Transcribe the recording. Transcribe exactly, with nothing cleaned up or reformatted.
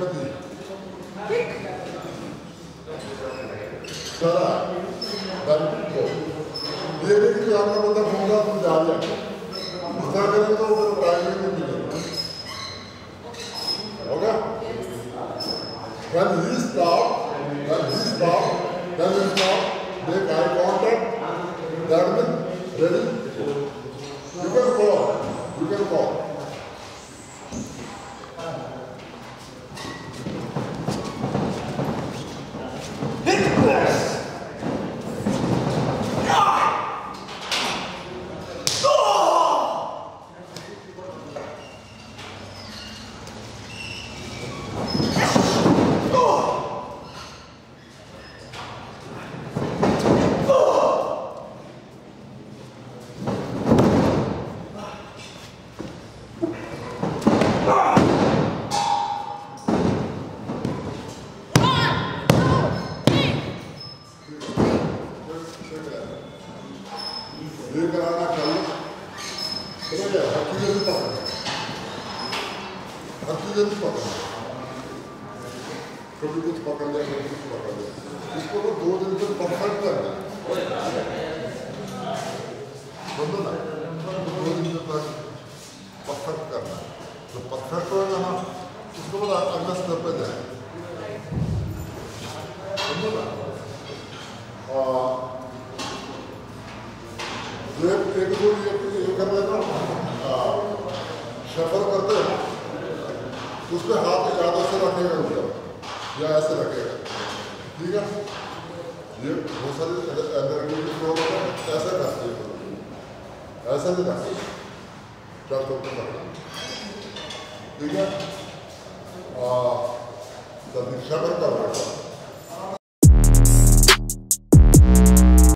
दी चला को ये नहीं कि आपका बंदा घूमगा तुम जा रहे इस तरह करेंगे तो फिर प्राइवेट में मिलेगा होगा when he stop when he stop then he stop make eye contact that means ready you can call you can call कभी कुछ पकड़ लिया कभी कुछ पकड़ लिया इसको तो दो दिन तक परफेक्ट करना समझो ना दो दिन तक परफेक्ट करना तो परफेक्ट होगा ना उसको बाद अगला स्टेप पे जाए समझो ना जो एक दो ये कर रहे ना शफल करते हैं उसमें हाथ ज़्यादा से रखेगा ऊपर या ऐसे रखेगा ठीक है ये बहुत सारे एनर्जी फ्लो होता है ऐसा करते हैं ऐसा नहीं करते चार तो करना ठीक है और दीक्षा पर कर रहा है